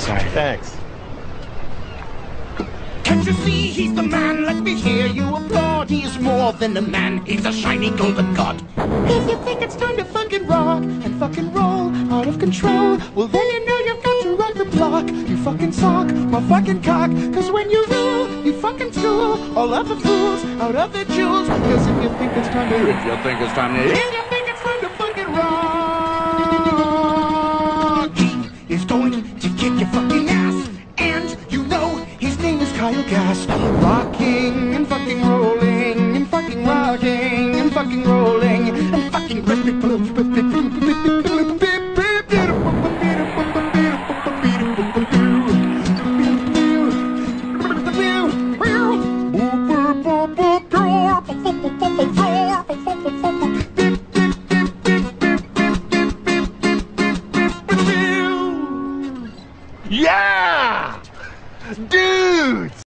Sorry. Thanks. Can't you see he's the man? Let me hear you applaud. He's more than a man, he's a shiny golden god. If you think it's time to fucking rock and fucking roll out of control, well then you know you've got to rock the block. You fucking sock my fucking cock, cause when you rule, you fucking school all of the fools out of their jewels. Cause if you think it's time to fucking rock, he is going to kick your fucking ass. And you know his name is Kyle Gass. Rocking and fucking rolling and fucking rocking and fucking rolling and fucking Yeah! Dudes!